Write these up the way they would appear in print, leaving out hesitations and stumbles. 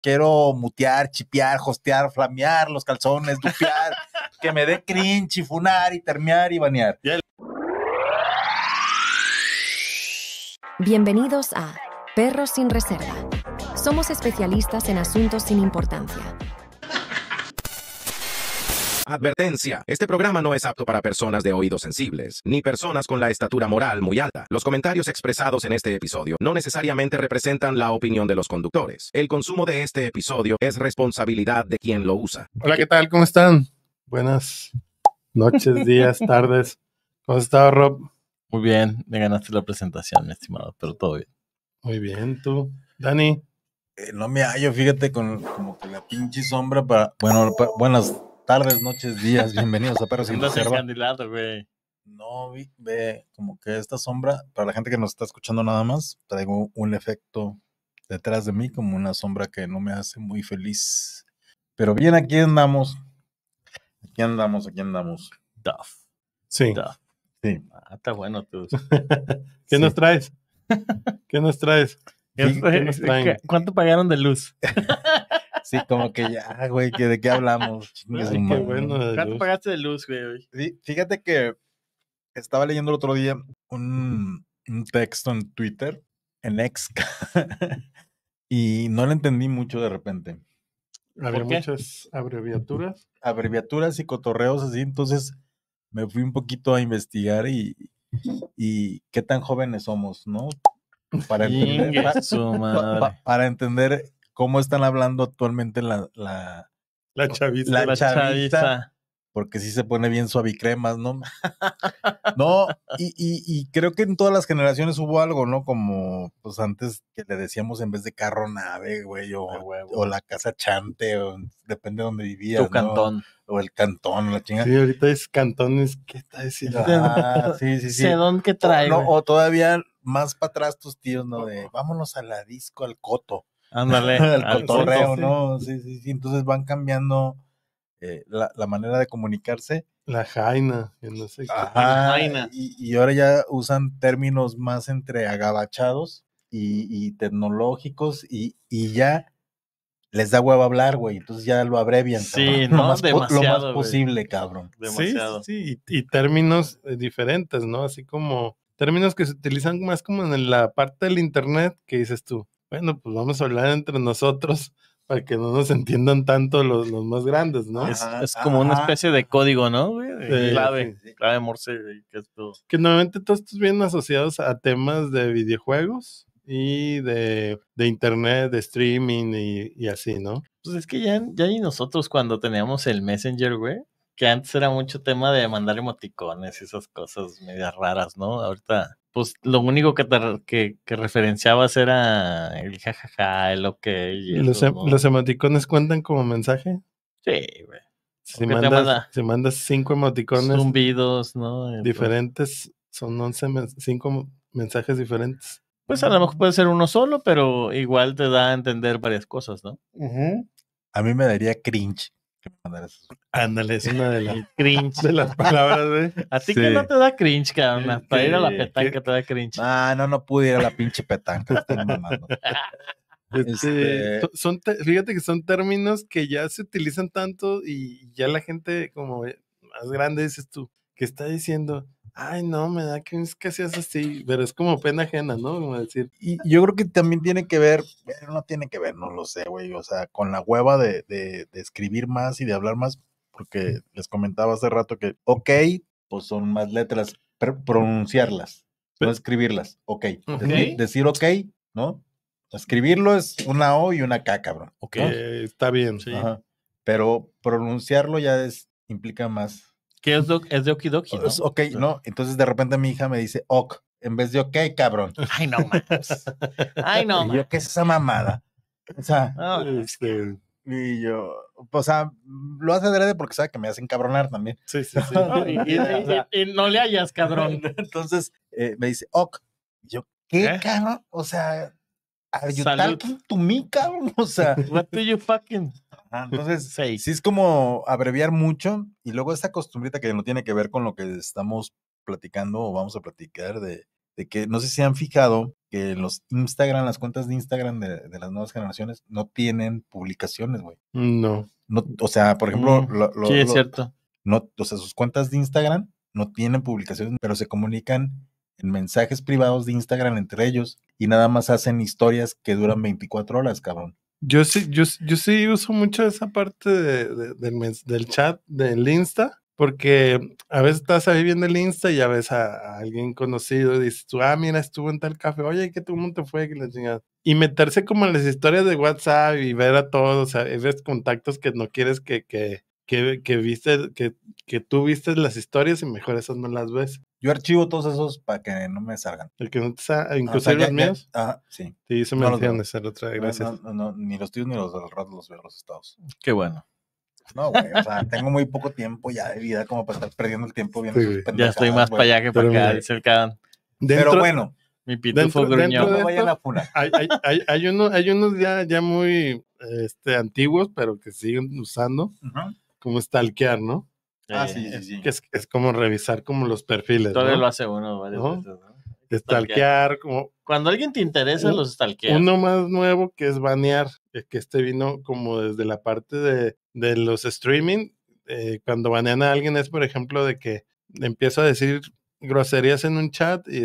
quiero mutear, chipear, hostear, flamear los calzones, dupear, que me dé cringe, y funar, y termear, y banear. Bienvenidos a Perros sin Reserva. Somos especialistas en asuntos sin importancia. Advertencia. Este programa no es apto para personas de oídos sensibles, ni personas con la estatura moral muy alta. Los comentarios expresados en este episodio no necesariamente representan la opinión de los conductores. El consumo de este episodio es responsabilidad de quien lo usa. Hola, ¿qué tal? ¿Cómo están? Buenas noches, días, tardes. ¿Cómo has estado, Rob? Muy bien, me ganaste la presentación, mi estimado, pero todo bien. Muy bien, ¿tú? Dani. No me hallo, fíjate, con como que la pinche sombra para... Bueno, buenas tardes, noches, días, bienvenidos a Perros sin Reserva. Candidato, güey. No, ve, como que esta sombra, para la gente que nos está escuchando nada más, traigo un efecto detrás de mí, como una sombra que no me hace muy feliz. Pero bien, aquí andamos. Aquí andamos. Duff. Sí. Duff. Sí. Está bueno tú. ¿Qué nos traes? ¿Qué nos traes? ¿Qué nos traen? ¿Cuánto pagaron de luz? Sí, como que ya, güey, ¿de qué hablamos? Ay, qué bueno. ¿Cuánto pagaste de luz, güey? Fíjate que estaba leyendo el otro día un texto en Twitter, en X, y no lo entendí mucho de repente. Había muchas abreviaturas. Abreviaturas y cotorreos así, entonces me fui un poquito a investigar y qué tan jóvenes somos, ¿no? Para entender cómo están hablando actualmente la chaviza. Porque sí se pone bien suavicremas, ¿no? No, y creo que en todas las generaciones hubo algo, ¿no? Como, pues antes que le decíamos en vez de carro nave, güey, o la casa chante, o depende de donde vivías, tu cantón. O el cantón, la chingada. Sí, ahorita es cantones, ¿qué está diciendo? Sí. Sedón que trae, o todavía más para atrás tus tíos, ¿no? De vámonos a la disco, al coto. Ándale. al cotorreo, coto, ¿no? Sí. Entonces van cambiando la manera de comunicarse. La jaina, que no sé qué. Ajá, y ahora ya usan términos más entre agabachados y tecnológicos y ya les da huevo hablar, güey. Entonces ya lo abrevian. Sí, cabrón. ¿no? Lo más posible, cabrón. Demasiado. Sí. Y términos diferentes, ¿no? Así como términos que se utilizan más como en la parte del internet que dices tú. Bueno, pues vamos a hablar entre nosotros para que no nos entiendan tanto los más grandes, ¿no? Es como una especie de código, ¿no? Clave Morse. Que normalmente todos estos vienen asociados a temas de videojuegos y de internet, de streaming y así, ¿no? Pues es que ya y nosotros cuando teníamos el Messenger, güey, que antes era mucho tema de mandar emoticones y esas cosas medias raras, ¿no? Ahorita, pues lo único que referenciabas era el jajaja, el ok. ¿Los emoticones cuentan como mensaje? Sí, güey. Si mandas 5 emoticones zumbidos, ¿no? Diferentes, son 5 mensajes diferentes. Pues a lo mejor puede ser uno solo, pero igual te da a entender varias cosas, ¿no? A mí me daría cringe que me mandaras eso. Ándale, es una de las cringe de las palabras, güey. A ti que no te da cringe, cabrón. Hasta ir a la petanca te da cringe. No pude ir a la pinche petanca. Están mamando. Fíjate que son términos que ya se utilizan tanto y ya la gente como más grande, dices tú, que está diciendo, ay, no, me da que es que seas así, pero es como pena ajena, ¿no? Como decir. Y yo creo que también tiene que ver, no tiene que ver, no lo sé, güey, o sea, con la hueva de escribir más y de hablar más, porque les comentaba hace rato que, ok, pues son más letras, pronunciarlas, no escribirlas, ok. Decir ok, ¿no? Escribirlo es una O y una K, cabrón. Ok, ¿no? Está bien. Sí. Ajá. Pero pronunciarlo ya implica más. ¿Qué es de okidoki, no? Es ok, ¿no? Entonces de repente mi hija me dice ok, en vez de ok, cabrón. Ay, no más. Ay, no más. Y yo, ¿qué es esa mamada? O sea, y yo, o sea, lo hace adrede porque sabe que me hacen cabronar también. Sí. y no le hayas, cabrón. Entonces me dice ok. Y yo, ¿qué, cabrón? O sea, ¿are you talking to me, cabrón? O sea, what do you fucking entonces, sí es como abreviar mucho y luego esta costumbrita que no tiene que ver con lo que estamos platicando o vamos a platicar de de que no sé si han fijado que los Instagram, las cuentas de Instagram de las nuevas generaciones no tienen publicaciones, güey. No. No, o sea, por ejemplo, Sí, es cierto. no, o sea, sus cuentas de Instagram no tienen publicaciones, pero se comunican en mensajes privados de Instagram entre ellos y nada más hacen historias que duran 24 horas, cabrón. Yo sí uso mucho esa parte del chat del Insta, porque a veces estás ahí viendo el Insta y ya ves a alguien conocido y dices tú, mira, estuvo en tal café, oye, ¿qué cómo te fue? Que la chingada. Y meterse como en las historias de WhatsApp y ver a todos, o sea, ves contactos que no quieres que viste, que tú viste las historias y mejor esas no las ves. Yo archivo todos esos para que no me salgan. El que no te salga, O inclusive sea, los míos. Sí. Sí, eso No me los decían veo. de ser otra, gracias. No, ni los tuyos ni los del rato los veo los estados. Qué bueno. No, güey, o sea, tengo muy poco tiempo ya de vida como para estar perdiendo el tiempo viendo Sí, sus güey. Ya pendejadas, estoy más güey. para allá que para Pero acá, mira, dice el Can. Pero bueno, Mi pitufo dentro gruñón. no de me vayan esto, a funar. hay unos ya muy antiguos, pero que siguen usando, Ujú. como stalkear, ¿no? Sí. Que es como revisar como los perfiles, Todavía ¿no? lo hace uno varias ¿No? veces, ¿no? Stalkear, como Cuando alguien te interesa, los stalkeas. uno más nuevo que es banear, que este vino como desde la parte de los streaming. Cuando banean a alguien es, por ejemplo, de que empiezo a decir groserías en un chat y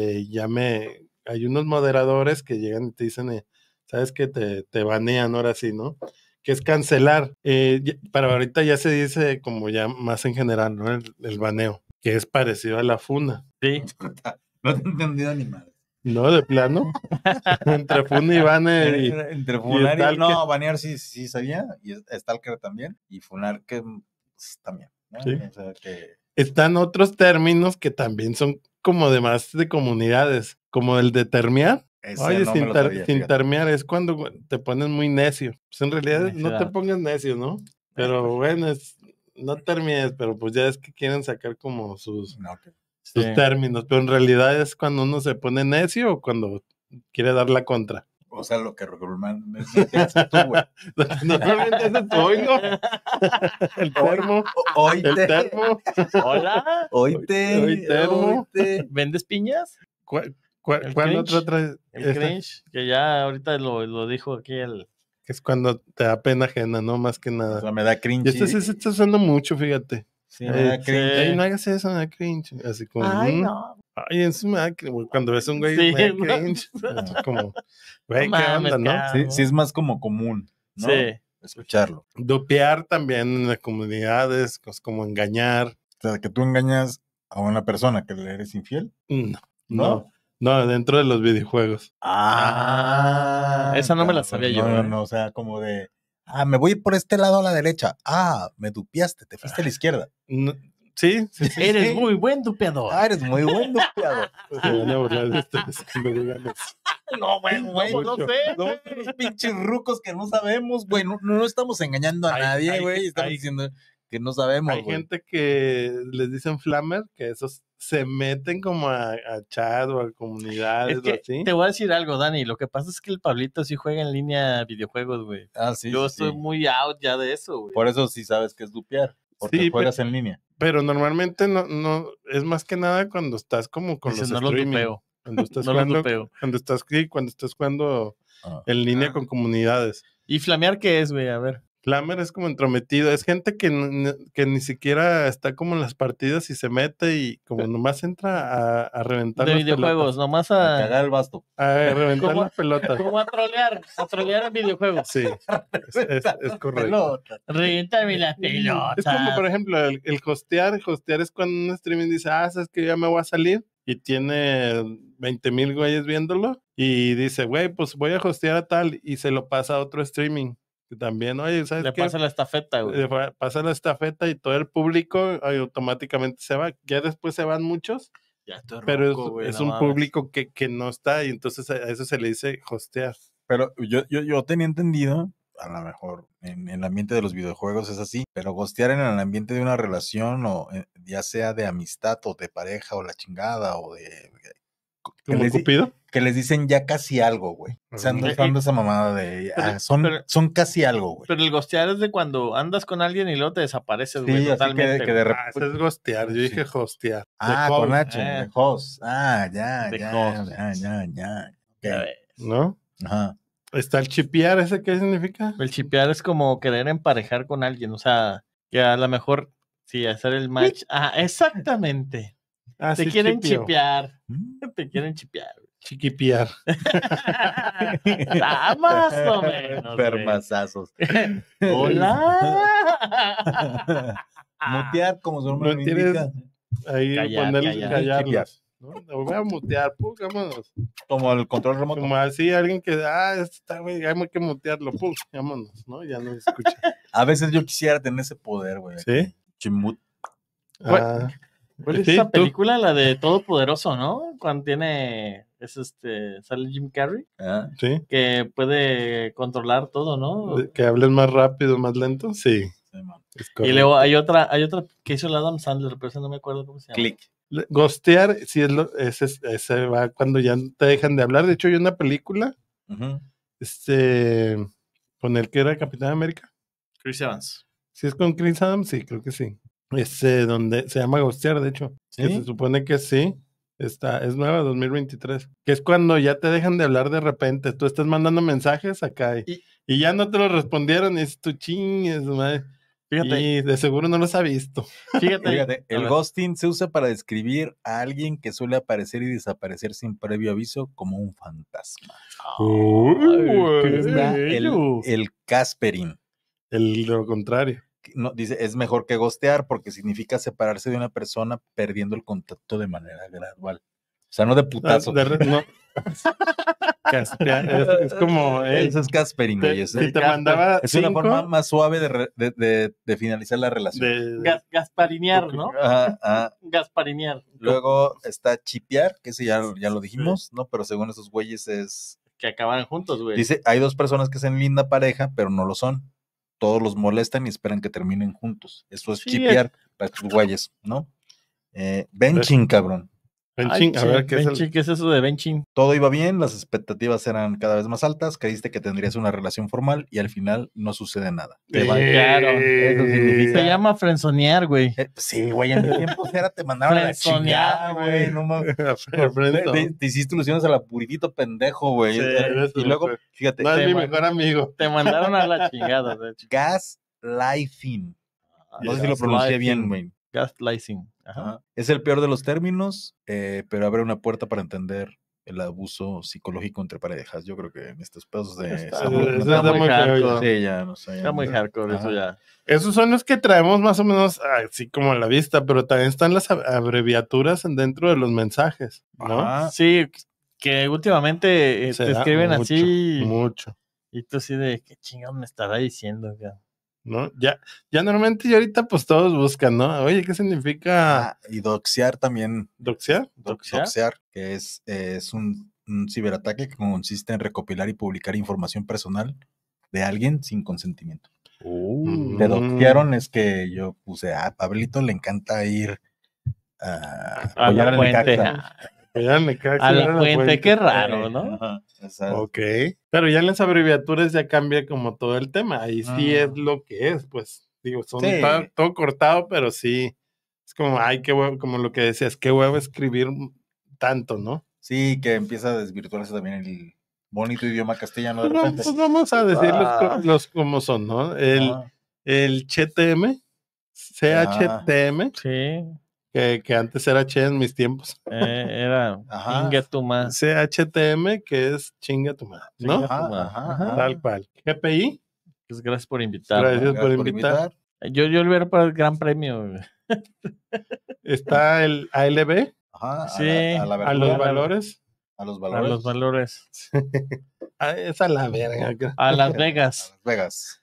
hay unos moderadores que llegan y te dicen, sabes que te banean ahora sí, ¿no? Que es cancelar. Para ahorita ya se dice como ya más en general, ¿no? El baneo, que es parecido a la funa. Sí. No te he entendido ni madre. No, de plano. Entre funa y bane y Entre funar y Stalker. no, banear sí sabía, y Stalker también, y funar que pues, también, ¿no? Sí. O sea que están otros términos que también son como de más de comunidades, como el de termear. ese Oye, no me lo sabía, sin fíjate. termear es cuando te pones muy necio. Pues en realidad no te Necedad. pongas necio, ¿no? Pero bueno, no termines, pero pues ya es que quieren sacar como sus No, que- Sí. términos, pero en realidad es cuando uno se pone necio o cuando quiere dar la contra. o sea, lo que regularmente haces tú, güey. Normalmente ese es hoy, ¿no? El termo. El termo. Hola, Hoy termo. ¿vendes piñas? ¿Cuál El otro cringe. trae? El cringe, que ya ahorita lo dijo aquí el... Que es cuando te da pena ajena, ¿no? Más que O nada. sea, me da Y cringe. esto se está usando mucho, fíjate. Sí, me da cringe. Ey, no hagas eso, me da cringe. Así como, no. ay, eso me da cringe. Cuando ves a un güey, Sí, me da no. cringe. Así como, güey, No ¿qué mames, onda, no? cabrón. Sí, es más como común, ¿no? Sí. Escucharlo. Dupear también en las comunidades, pues, como engañar. O sea, que tú engañas a una persona que le eres infiel. No, dentro de los videojuegos. Esa no me la sabía yo, ¿eh? No, o sea, como de, me voy por este lado a la derecha. Me dupiaste, te fuiste a la izquierda. No, sí. Eres sí. muy buen dupeador. Eres muy buen dupeador. Se van a burlar de ustedes cuando digan eso. No, güey. No sé. No, los pinches rucos que no sabemos, güey. No estamos engañando a nadie, güey. Estamos diciendo que no sabemos, Hay güey. gente que les dicen flamer, que esos se meten como a chat o a comunidades Es que o así. te voy a decir algo, Dani. Lo que pasa es que el Pablito sí juega en línea videojuegos, güey. Sí. Yo sí. estoy muy out ya de eso, güey. Por eso sí sabes que es dupear. Porque Sí, juegas en línea. Pero normalmente no, es más que nada cuando estás como con Dices, los no lo streaming. dupeo. Cuando estás No lo jugando, dupeo. cuando estás jugando en línea con comunidades. ¿Y flamear qué es, güey? A ver. Flamer es como entrometido, es gente que ni siquiera está como en las partidas y se mete y como nomás entra a reventar De las videojuegos, pelotas. nomás A cagar el basto. A reventar ¿Cómo? las pelotas. Como a trolear en videojuegos. Sí, es correcto. Reviéntame la pelota. Es como, por ejemplo, el hostear. Hostear es cuando un streaming dice, sabes que ya me voy a salir y tiene 20,000 güeyes viéndolo y dice, güey, pues voy a hostear a tal y se lo pasa a otro streaming. Que también, oye, ¿sabes Le qué? pasa la estafeta, güey. Le pasa la estafeta y todo el público automáticamente se va. Ya después se van muchos, Ya estoy pero roco, güey, es no un mames. público que no está y entonces a eso se le dice hostear. Pero yo tenía entendido, a lo mejor en el ambiente de los videojuegos es así, pero gostear en el ambiente de una relación o ya sea de amistad o de pareja o la chingada o de ¿Como les di- Cupido? que les dicen ya casi algo, güey. Se anda Mm. usando esa mamada de son casi algo, güey. Pero el ghostear es de cuando andas con alguien y luego te desapareces, güey, Sí, así totalmente. que de güey. Ah, eso es gostear. Yo dije hostear. Ah, De con host, H, de host. Ah, ya, De ya, host. ya. Ya Ok. ves. ¿no? Ajá. Está el chipear, ¿ese qué significa? El chipear es como querer emparejar con alguien, o sea, que a lo mejor, sí, hacer el match. Ah, exactamente. Ah, Te sí, quieren chipio. chipear. Mm. Te quieren chipear. Chiquipiar. Ah, más o menos. güey. Permazazos. Hola. Mutear, como su nombre No lo tienes- indica. Ahí Callar. callarlos. ¿no? Lo voy a mutear, vámonos. Como el control remoto. Como así, alguien que, está, güey, hay que mutearlo, vámonos, ¿no? Ya no se escucha. A veces yo quisiera tener ese poder, güey. ¿Sí? Chimut. Ah, ¿Cuál es sí, esa tú. película? La de Todopoderoso, ¿no? Cuando sale Jim Carrey, Ah, Sí. que puede controlar todo, ¿no? Que hables más rápido, más lento, sí. sí, man. Es Y correcto. luego hay otra que hizo el Adam Sandler, pero esa no me acuerdo cómo se llama. Click. Ghostear, sí, ese va cuando ya te dejan de hablar. De hecho, hay una película, Ujú. con el que era Capitán América. Chris Evans. Si es con Chris Adams, sí, creo que sí. Donde se llama Ghostear, de hecho. Que ¿Sí? se supone que sí. Es nueva, 2023. Que es cuando ya te dejan de hablar de repente. Tú estás mandando mensajes acá y ya no te lo respondieron. Y dices tú chingues, madre. Fíjate, Y de seguro no los ha visto. fíjate. Fíjate, A el ver, ghosting se usa para describir a alguien que suele aparecer y desaparecer sin previo aviso como un fantasma. Uy, Está bello. el Casperin. Lo contrario. No, dice, es mejor que ghostear porque significa separarse de una persona perdiendo el contacto de manera gradual. O sea, no de putazo. No. Castear, es como Eso es Casperin, güey. si te mandaba Es una 5 forma más suave de finalizar la relación. Gasparinear, ¿no? Ajá, ajá. Gasparinear. Luego está chipear, que ese ya lo dijimos, ¿no? Pero según esos güeyes es... Que acabaran juntos, güey. Dice, hay dos personas que son linda pareja, pero no lo son. Todos los molestan y esperan que terminen juntos. Eso es Sí, chipear para estos güeyes, ¿no? Benching, cabrón. Benching, a ver qué es Benching, ¿qué es eso de benching? Todo iba bien, las expectativas eran cada vez más altas, creíste que tendrías una relación formal y al final no sucede nada. Te banquearon. Eso significa- Se llama frenzonear, güey. Sí, güey, en mi tiempo era te mandaban a la chingada, güey. No mames. Te hiciste ilusiones a la puritito pendejo, güey. Sí, eso, Y luego, güey. fíjate, No es te mi man- mejor amigo. Te mandaron a la chingada, de hecho. gaslighting. No sé si lo pronuncié bien, güey. Gaslighting. Ajá. Ajá. Es el peor de los términos, pero abre una puerta para entender el abuso psicológico entre parejas. Yo creo que en estos pedos de... Está amor, eso no está te- muy hardcore. Sí, ya, no sé. ya Está muy no- hardcore eso Ajá. ya. Esos son los que traemos más o menos así como a la vista, pero también están las abreviaturas dentro de los mensajes, ¿no? Ajá. Sí, que últimamente Se te da escriben mucho, así mucho, y tú así de, ¿qué chingados me estará diciendo? Güey? ¿no? Ya normalmente y ahorita pues todos buscan, ¿no? Oye, ¿qué significa Ah, y doxear también. doxear? ¿Doxear? Que es un ciberataque que consiste en recopilar y publicar información personal de alguien sin consentimiento. Te doxearon es que yo puse, a Pablito le encanta ir a A apoyar la al fuente. Necaxa. Ya me cago, A era la fuente, qué raro, ¿no? Ajá, exacto. Ok, pero ya en las abreviaturas ya cambia como todo el tema, ahí sí es lo que es, pues, digo, son Sí. todo cortado, pero sí, es como, ay, qué huevo, como lo que decías, qué huevo escribir tanto, ¿no? Sí, que empieza a desvirtuarse también el bonito idioma castellano de Pues repente. vamos a decir Ah. los como son, ¿no? Ajá. El CHTM, CHTM, Sí, que antes era Che en mis tiempos, era Ajá. chinga tu más. CHTM, que es chinga tu madre, ¿no? Chinga Ajá, tu madre. ajá, Ajá. ajá. Tal cual. GPI, Pues gracias por invitarme. Gracias. Gracias por por invitar. invitar. Yo lo hubiera para el gran premio. Güey. está el ALB, Ajá, Sí, a la a verdura, los valores. a los A valores. los valores. Es a la verga. A Las A Vegas. Las Vegas.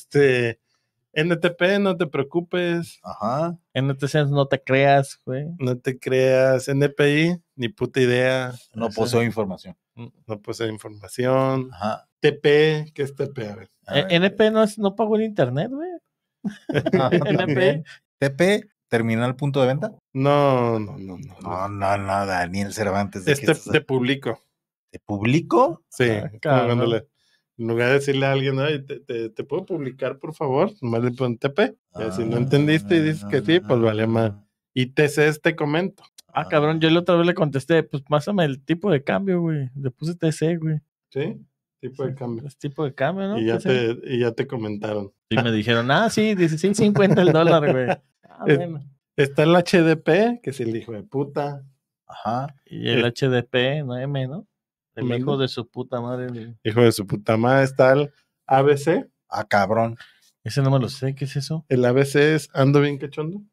NTP, no te preocupes, Ajá. NTC no te creas, güey. no te creas. NPI, ni puta idea. No Ajá. poseo información. No posee información. Ajá. TP, ¿qué es TP? A ver. A ver. NP no pagó el internet, güey. NP. TP, ¿Terminal punto de venta? No. No, Daniel Cervantes. ¿De qué estás Te publico. ¿Te publico? Sí, Ah, como cabrón. cuando en lugar de decirle a alguien, "Ay, te puedo publicar, por favor", nomás le ponen TP. Y si no entendiste y dices que sí, pues vale más. Y TC te comento. Ah, cabrón, yo la otra vez le contesté, pues pásame el tipo de cambio, güey. Le puse TC, güey. ¿Sí? Tipo de cambio. Es tipo de cambio, ¿no? Y ya TC. ya te comentaron. Y me dijeron, sí, 16.50 el dólar, güey. Ah, Es- bueno. Está el HDP, que es el hijo de puta. Ajá. Y el HDP, no M, ¿no? El ¿Mande? hijo de su puta madre. Hijo de su puta madre. Está el ABC. Ah, cabrón. Ese no me lo sé, ¿qué es eso? El ABC es ando bien cachondo.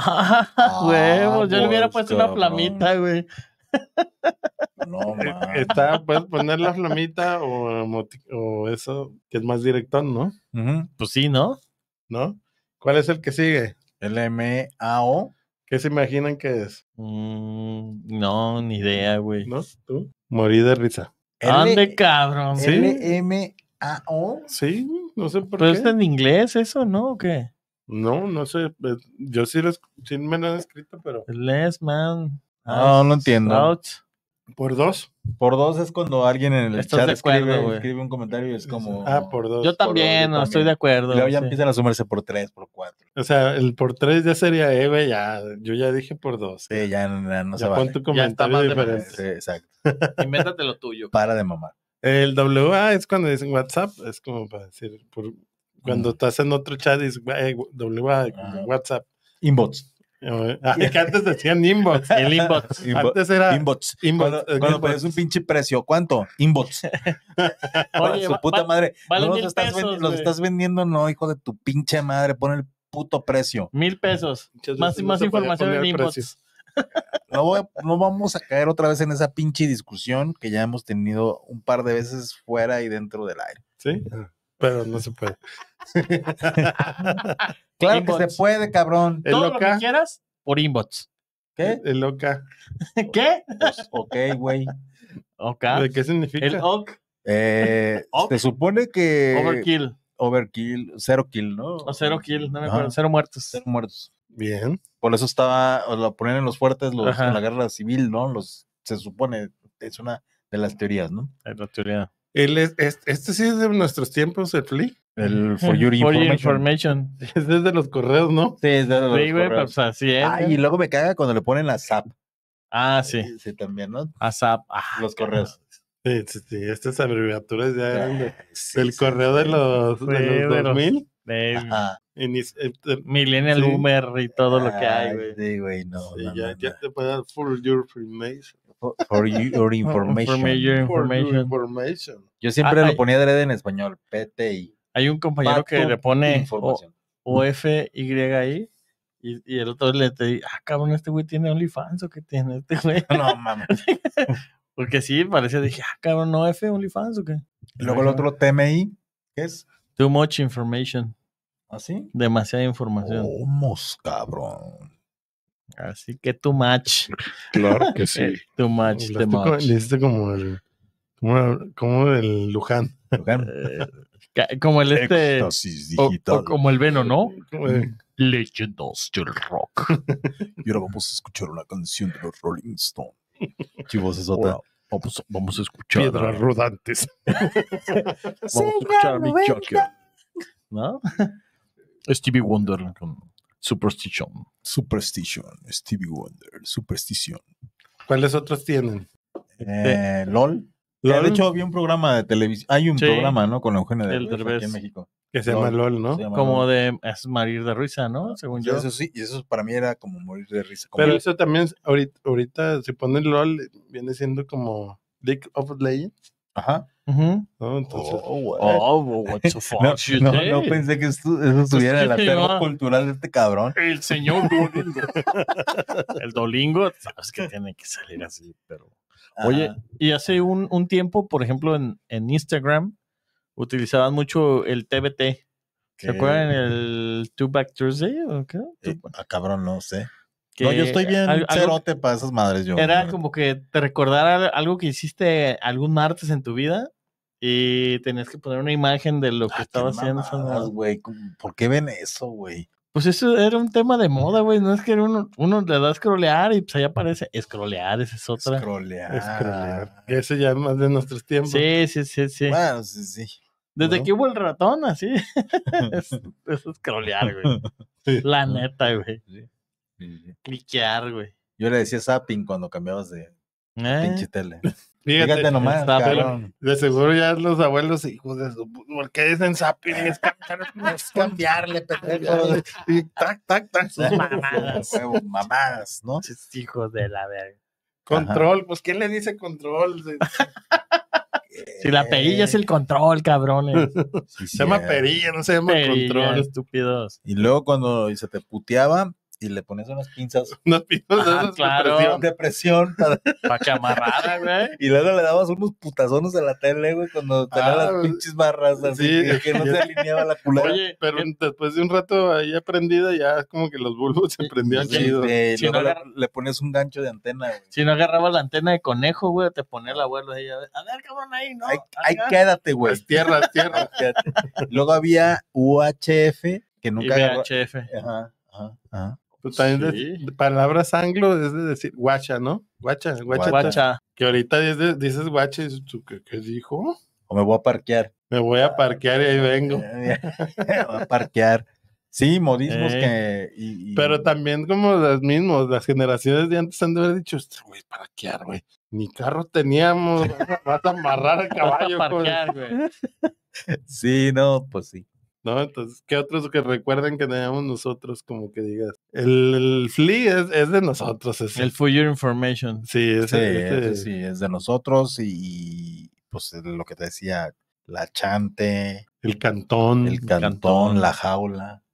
Huevos, yo le hubiera pues, puesto una cabrón. flamita, güey. No, man. Puedes poner la flamita o eso, que es más directón, ¿no? Ujú. Pues sí, ¿no? ¿No? ¿Cuál es el que sigue? LMAO. ¿Qué se imaginan que es? No, ni idea, güey. ¿No? ¿Tú? Morí de risa. Ande, cabrón. Sí. LMAO. Sí, no sé por Pero qué. es en inglés eso, ¿no? ¿O qué? No sé. Yo sí me lo han escrito, pero Les, man. No entiendo. Out. por 2. Por 2 es cuando alguien en el Estás chat de acuerdo, güey. escribe un comentario y es como... Por 2. Yo también, no estoy de acuerdo. Y luego ya sí. empiezan a sumarse por 3, por 4. O sea, el por 3 ya sería Eve, ya. Yo ya dije por 2. Sí, ya no se Ya pon vale. tu Ya está comentario más de diferente. Sí, exacto. Invéntate lo tuyo. Para de mamar. El WA es cuando dicen WhatsApp, es como para decir, cuando estás en otro chat dices WA, Ajá. WhatsApp. Inbox. Que antes decían inbox. El inbox. Antes era Inbox. inbox. Cuando pones un pinche precio, ¿cuánto? Inbox. Oye, Su puta madre. vale No 1,000 los estás, pesos, los güey. estás vendiendo, no, hijo de tu pinche madre. Pon el puto precio. 1,000 pesos. Muchas Más veces no más se podía información poner en precio. inbox. No vamos a caer otra vez en esa pinche discusión que ya hemos tenido un par de veces fuera y dentro del aire. Sí, pero no se puede. Claro Inbox. que se puede, cabrón. El Todo lo loca. que quieras por inbox. ¿Qué? El loca. ¿Qué? Pues, ok, güey. Ok. ¿De qué significa? El OK. Ok. Se supone que... Overkill. Overkill, 0 kill, ¿no? O 0 kill, no me Ajá. acuerdo. 0 muertos. 0 muertos. Bien. Por eso lo ponían en los fuertes Ajá. en la guerra civil, ¿no? Se supone, es una de las teorías, ¿no? Es la teoría. Este sí es de nuestros tiempos, el Flea. El For Your Information. Es desde los correos, ¿no? Sí, es de los Sí, güey, correos. pues así es. Y luego me caga cuando le ponen la SAP. Sí. Sí, también, ¿no? ASAP. Los correos. Sí. Estas abreviaturas ya eran Sí, del sí, correo de los Sí, de los- 2000. De Ajá. Millennial Sí. Boomer y todo lo que hay, Ay, güey. Sí, güey, no. Sí, no, ya, no, ya no. te puede dar for your information. For your information. For your For your information. information. Yo siempre Ah, lo ay. ponía adrede en español. PTI. Hay un compañero que Pato le pone información. OFYI y el otro le te dice, cabrón, este güey tiene OnlyFans o qué tiene este güey. No, mames. Porque sí, parecía, dije, cabrón, ¿OF OnlyFans o qué? Luego el otro TMI, ¿qué es? Too much information. ¿Así? Demasiada información. Homos, cabrón. Así que too much. Claro que sí. Too much, too much. Le hiciste como el Luján. Como el Éxtasis o digital. como el Veno, ¿no? Como de- Leyendas del rock. Y ahora vamos a escuchar una canción de los Rolling Stones. Chivos es otra. Vamos a escuchar. Piedras rodantes. Vamos a escuchar a Mick Jagger. ¿No? Stevie Wonder con Superstition. Superstition. Stevie Wonder. Superstition. ¿Cuáles otros tienen? LOL. LOL. De hecho, había un programa de televisión. Hay un Sí. programa, ¿no? Con Eugenio El Derbez Derbez. aquí en México. Que se llama LOL, ¿no? Se llama Como LOL. de es morir de risa, ¿no? Según yo. Eso sí, y eso para mí era como morir de risa. Como Pero eso también, ahorita si ponen LOL, viene siendo como League of Legends, Ajá. Ujú. ¿no? Entonces, güey. What the fuck No, you no, say? no pensé que eso estuviera en el Sí, acervo no. cultural de este cabrón. El señor Dolingo. El Dolingo, sabes que tiene que salir así, pero... Oye, Ajá. y hace un tiempo, por ejemplo, en Instagram, utilizaban mucho el TBT. ¿Se acuerdan el Two Back Thursday? ¿O qué? Cabrón, no sé. Que No, yo estoy bien algo- cerote para esas madres. Yo. Era como que te recordara algo que hiciste algún martes en tu vida y tenías que poner una imagen de lo que Ah, estaba qué haciendo. mamadas, güey. ¿Por qué ven eso, güey? Pues eso era un tema de moda, güey. No es que uno le da a scrollear y pues ahí aparece. Scrollear, esa es otra. Scrollear. Que eso ya es más de nuestros tiempos. Sí. Bueno, sí. Desde Bueno. que hubo el ratón, así. es scrollear, güey. Sí. La neta, güey. Sí. Cliquear, güey. Yo le decía zapping cuando cambiabas de pinche tele. Fíjate nomás, está cabrón. De seguro ya los abuelos, hijos de su... ¿Por qué dicen zapping? Es cambiarle, pendejo. Y tac. Sus mamadas. Mamadas, ¿no? Hijos de la verga. Control, pues ¿quién le dice control? Si la perilla es el control, cabrones. Sí, Se llama sí, perilla, no se llama Perilla, control. estúpidos. Y luego cuando se te puteaba y le ponías unas pinzas Unos pinos de Ajá, esos claro. de presión. de presión Para que amarrara, güey. y luego le dabas unos putazones a la tele, güey, cuando tenía las pues, pinches barras así sí. que no se alineaba la culera. Oye, Pero después de un rato ahí aprendida, ya como que los bulbos se prendían Sí, chidos. y Si luego no le ponías un gancho de antena, güey. si no agarraba la antena de conejo, güey, te ponía el abuelo ahí. A ver, cabrón, ahí, ¿no? Ahí Acá. quédate, güey. Pues tierra. Quédate. Luego había UHF, que Y nunca agarró. VHF. Ajá. Pues también Sí. de palabras anglo es de decir guacha, ¿no? Guacha. Guacha. Que ahorita dices guacha y dices, ¿tú qué dijo? O me voy a parquear. Me voy a parquear y ahí vengo. Me voy a parquear. Sí, modismos que... Pero también como los mismos, las generaciones de antes han de haber dicho, güey, parquear, güey. Ni carro teníamos, vas a amarrar al caballo. Vas a parquear, güey. Sí, no, pues sí. ¿No? Entonces, ¿qué otros que recuerden que teníamos nosotros? Como que digas. El Flea es de nosotros. El For Your Information. Sí, Sí, ese. ese sí, es de nosotros y pues lo que te decía, la chante, El cantón. el cantón, cantón. la jaula.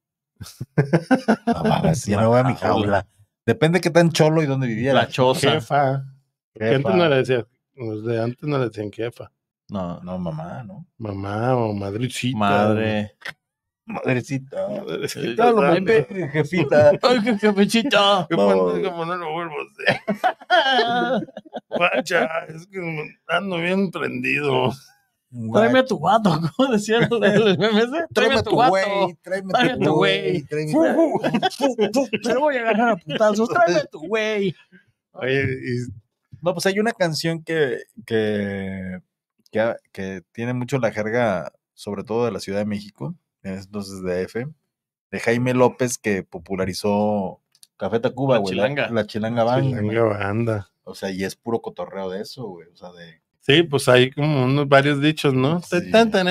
Sí, me voy a mi jaula. Depende qué tan cholo y dónde viviera. La choza. Jefa. Que antes no le decían, los de antes no le decían jefa. No, No, mamá, ¿no? Mamá o madrecita. madre. Madrecita. Madrecita. Claro, Ay, jefita. ¡Ay, qué jefecita! como no lo vuelvo a hacer. Guacha, es que ando bien prendido. Tráeme a tu vato, ¿cómo decía el meme ese? Tráeme a tu vato. Tráeme Tráeme a a tu tu güey. güey. Te voy a agarrar a putazos. Tráeme a tu güey. Oye, No, pues hay una canción que tiene mucho la jerga, sobre todo de la Ciudad de México, entonces de F, de Jaime López, que popularizó Café Tacuba, La güey. chilanga. La chilanga banda. Chilanga banda. O sea, y es puro cotorreo de eso, güey. O sea, de. Sí, pues hay como unos varios dichos, ¿no? Sí.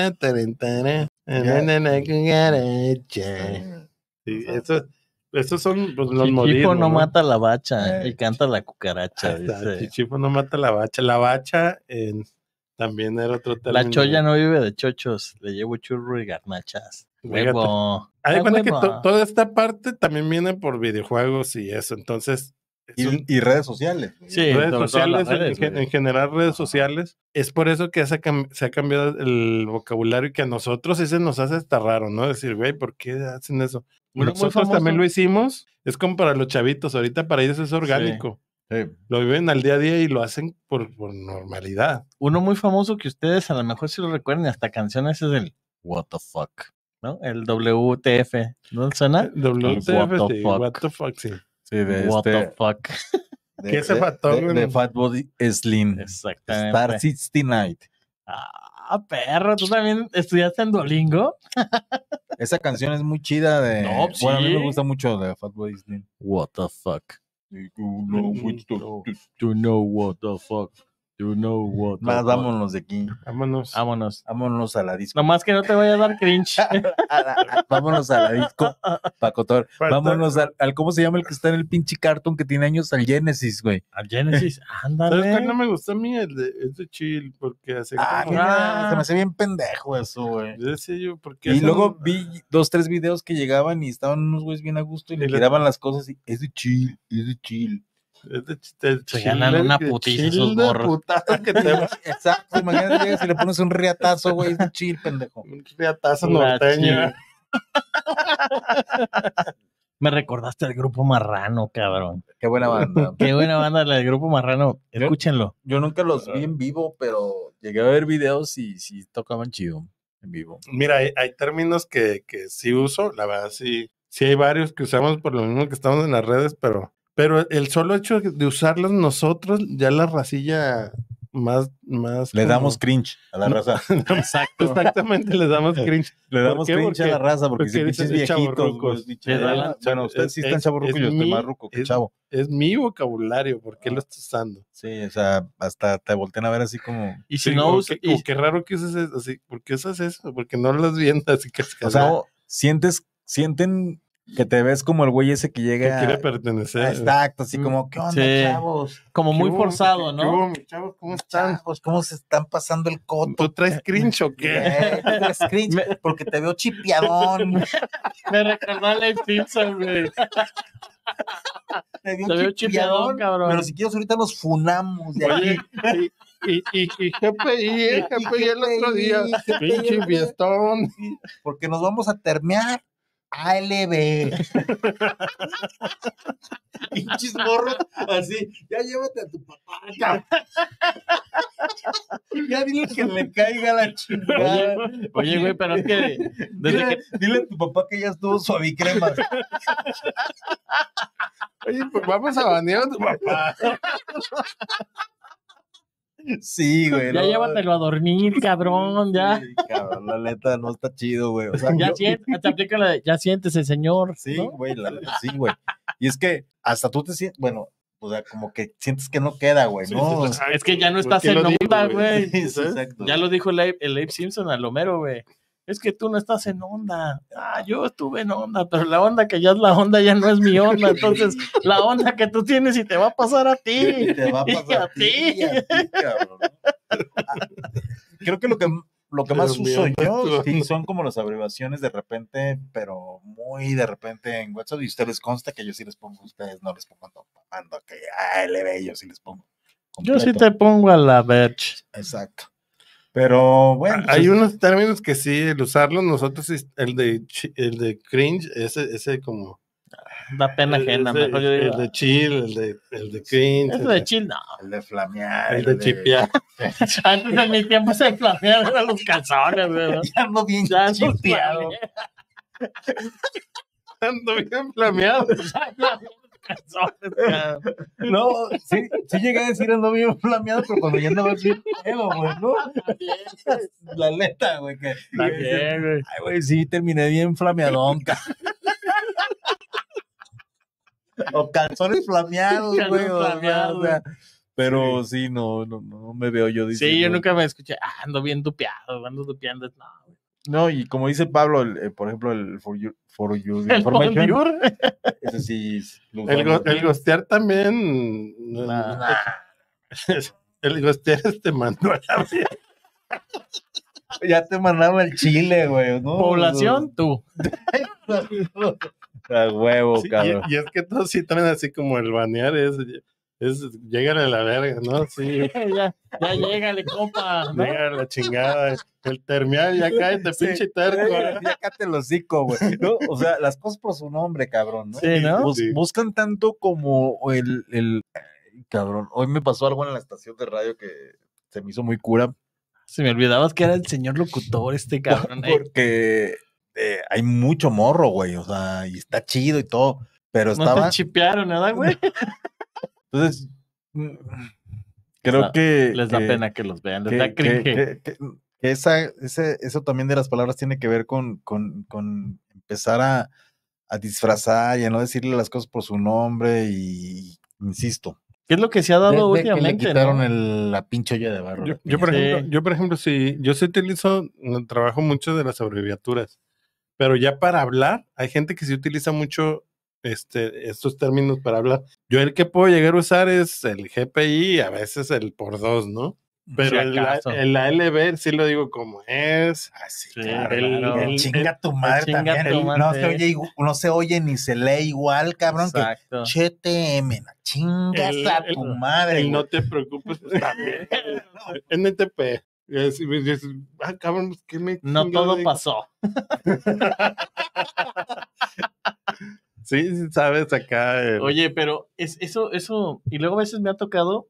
Sí, esos son pues, los Chichifo modismos, no mata la bacha y canta la cucaracha. Hasta Dice. Chichifo no mata la bacha. La bacha también era otro término. La cholla no vive de chochos. Le llevo churro y garnachas. Fíjate. Huevo. Haz de cuenta que huevo. toda esta parte también viene por videojuegos y eso. Entonces, Y redes sociales. güey. Sí, redes sobre todo sociales, las redes, en güey. general redes sociales. Es por eso que se ha cambiado el vocabulario y que a nosotros sí se nos hace hasta raro, ¿no? Decir, güey, ¿por qué hacen eso? Uno muy Nosotros famoso. también lo hicimos. Es como para los chavitos. Ahorita para ellos es orgánico. Sí. Lo viven al día a día y lo hacen por normalidad. Uno muy famoso que ustedes a lo mejor sí lo recuerden, hasta canciones es el What the fuck, ¿no? El WTF, ¿no suena? WTF, What the sí, fuck. What the fuck, sí. Sí, de What este. the fuck. De, ¿Qué se de- fató, de- güey? de Fatboy Slim. Exactamente. Star 69. Ah, perro, ¿tú también estudiaste en Duolingo? Esa canción es muy chida de. No, Bueno, a mí sí. me gusta mucho de Fatboy Slim. What the fuck. You know what the fuck. You know what the Más, fuck. vámonos de aquí. Vámonos. Vámonos. Vámonos a la disco. Nomás que no te vaya a dar cringe. Vámonos a la disco. Pacotor. Vámonos al. ¿Cómo se llama el que está en el pinche cartón que tiene años? Al Genesis, güey. Al Genesis, ¿Sabes cuál no ándale. me gustó a mí? El de chill, porque hace Ah, como... mira, se me hace bien pendejo eso, güey. Yo decía yo, ¿por qué Y hacen luego un- vi 2, 3 videos que llegaban y estaban unos güeyes bien a gusto y le Y le- tiraban las cosas y es de chill, es de chill. es de Se chill, ganan una de putiza chill esos de morros. putazo que te va Exacto, imagínate llegas y le pones un riatazo, güey, es de chill, pendejo. un riatazo Pura norteño. Me recordaste al grupo Marrano, cabrón. Qué buena banda. Qué buena banda la del grupo Marrano. Escúchenlo. Yo nunca los vi en vivo, pero llegué a ver videos y sí tocaban chido en vivo. Mira, hay términos que sí uso, la verdad sí sí hay varios que usamos por lo mismo que estamos en las redes, pero el solo hecho de usarlos nosotros, ya la racilla más Le como- damos cringe a la raza. Exacto. Exactamente, les damos cringe. Le ¿Por damos qué? cringe a la raza porque si dicen pinches viejitos, chavorrucos. güey. Sí, ¿verdad? Bueno, ustedes sí están chavorrucos, yo estoy más ruco que chavo. Es mi vocabulario, ¿por qué lo estás usando? Sí, o sea, hasta te voltean a ver así como... Y si Sí, no o usas... qué, o qué raro que uses eso, así, ¿por qué usas eso? Porque no los viendo así que O sea, sienten que te ves como el güey ese que que llega... quiere pertenecer. Exacto, así como, ¿qué onda, Sí. chavos? Como muy ¿Qué hubo, forzado, qué ¿no? hubo, mis chavos? ¿Cómo están? Chavos, ¿cómo se están pasando el coto? ¿Tú traes cringe o qué? ¿Tú traes cringe? Porque te veo chipiadón. Me recordó a Live Simpson, güey. Te Te veo chipiadón, cabrón. Pero si quieres ahorita nos funamos de Oye, aquí. y GPI el otro día, GPI, pinche fiestón. Porque nos vamos a termear. ALB. Pinches morros, así, ya llévate a tu papá, cabrón. Ya dile que le caiga la chingada. Oye, güey, pero es que Dile a tu papá que ya estuvo suavicrema. Oye, pues vamos a banear a tu papá. Sí, güey. ya no, llévatelo a dormir, cabrón, ya. Sí, cabrón, la neta no está chido, güey. O sea, Ya yo- te aplica la de, ya siéntese, señor. Sí, ¿no? güey, sí, güey. Y es que hasta tú te sientes, bueno, o sea, como que sientes que no queda, güey, ¿no? Es que ya no ¿Por estás qué en lo digo, onda, güey. Sí, sí, exacto. Ya lo dijo el Abe Simpson al Homero, güey. Es que tú no estás en onda. Ah, yo estuve en onda, pero la onda que ya es la onda ya no es mi onda. Entonces, la onda que tú tienes y te va a pasar a ti. Y te va a Y pasar a a ti, cabrón. Creo que lo que más Dios uso mío, yo tú- sí, son como las abreviaciones de repente, pero muy de repente en WhatsApp, y ustedes consta que yo sí les pongo, ustedes no les pongo tomando, que ALB yo sí les pongo. Yo sí completo. te pongo a la verge. Exacto. Pero bueno, Hay pues, unos términos que sí, el usarlos nosotros, el de cringe, ese como... Da pena ajena, ese- mejor yo digo. el de chill, el de cringe, Eso de chill, no. el de flamear, el de chipear. Antes de mi tiempo se flameaban los calzones, güey. ¿no? Ya ando bien Ya se chipeado. Ando bien flameado. calzones, cabrón. No, sí llegué a decir ando bien flameado, pero cuando ya andaba bien pedo, güey, ¿no? La neta, güey, que... Está bien, güey. Ay, güey, sí, terminé bien flameadón, o calzones flameados, güey. Calzones o sea, flameados, o sea, pero sí, no me veo yo diciendo. Sí, yo nunca me escuché, ando bien dupeado, ando dupeando. No, güey. No, y como dice Pablo, por ejemplo, el for you El information, bonjour. ese sí lo El usamos. gostear también. El gostear te mandó a la vida. Ya te mandaron el chile, güey, ¿no? Población, tú. A huevo, Sí, cabrón. y es que todos sí traen así como el banear es llégale a la verga, ¿no? Sí, ya llégale, compa. ¿no? llega a la chingada. El termial ya cállate, Sí, pinche terco. ¿eh? ya cállate el hocico, güey. ¿No? O sea, las cosas por su nombre, cabrón, ¿no? Sí, ¿no? Sí. Buscan tanto como ay, cabrón, hoy me pasó algo en la estación de radio que se me hizo muy cura. Se me olvidaba que era el señor locutor este cabrón. Porque hay mucho morro, güey, o sea, y está chido y todo, pero No estaba... te chipearon, ¿verdad, güey? Entonces, creo sea, que... Les da que- pena que los vean, les que, da cringe. que eso también de las palabras tiene que ver con empezar a disfrazar y a no decirle las cosas por su nombre y insisto. ¿Qué es lo que se ha dado Desde que le últimamente, quitaron no? la pinche olla de barro. Yo, por Sí. ejemplo, sí, yo sí utilizo, trabajo mucho de las abreviaturas, pero ya para hablar, hay gente que sí utiliza mucho estos términos para hablar. Yo el que puedo llegar a usar es el GPI, a veces el por dos, ¿no? Pero Si el acaso. ALB sí lo digo como es. Así, Sí, claro, claro. el chinga tu madre chinga también. tu No madre. se oye, no se oye ni se lee igual, cabrón, que Exacto. CHTM, chingas a tu madre. El güey. no te preocupes, pues también. NTP. Cabrón, ¿qué me No chingados todo digo? pasó. Sí, sabes acá. Oye, pero eso, y luego a veces me ha tocado,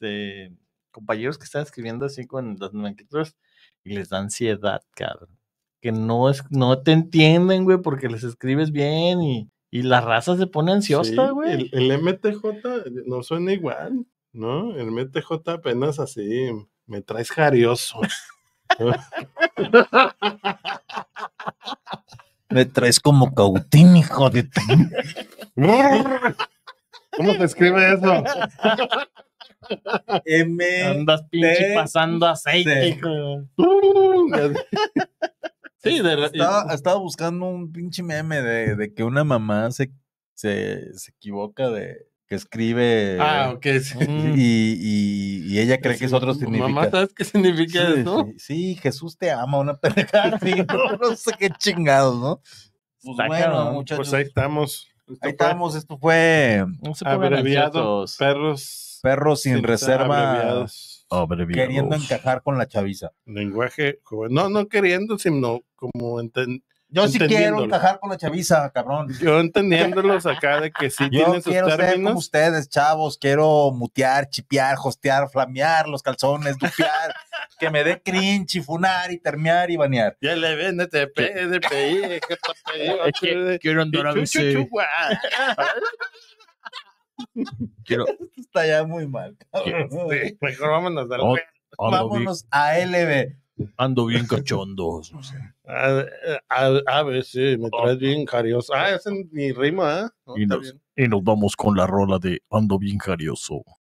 compañeros que están escribiendo así con las nomenclaturas y les da ansiedad, cabrón. que no te entienden, güey, porque les escribes bien y la raza se pone ansiosa, Sí, güey. el MTJ no suena igual, ¿no? El MTJ apenas así, me traes jarioso. Me traes como cautín, hijo de tu... ¿Cómo te escribe eso? M. Andas pinche pasando aceite, Sí. hijo. Sí, Estaba buscando un pinche meme de que una mamá se equivoca de que escribe Ok, sí. y ella cree que es otro Mamá, significado. ¿sabes qué significa Sí, eso? sí, Jesús te ama, una pendejada así, no sé qué chingados, ¿no? Pues Está bueno, cabrón. muchachos, Pues ahí estamos. ahí estamos, esto fue No se pongan Abreviado, ansiosos. Perros sin reserva, abreviados. queriendo encajar con la chaviza. Lenguaje joven. No queriendo, sino como Yo sí quiero entendiéndolo. encajar con la chaviza, cabrón. Yo entendiéndolos acá de que sí Yo tienen sus quiero ser como términos. ustedes, chavos. Quiero mutear, chipear, hostear, flamear los calzones, dupear, que me dé cringe, funar y termear y banear. Ya le ven NTP, DPI, GTPI, Quiero andar a veces. Quiero. Está ya muy mal, cabrón. Sí, mejor vámonos al Vámonos a LB. Ando bien cachondo. A ver, sí, me traes bien jarioso. Esa es mi rima, ¿eh? No, está bien. Y nos vamos con la rola de Ando bien jarioso.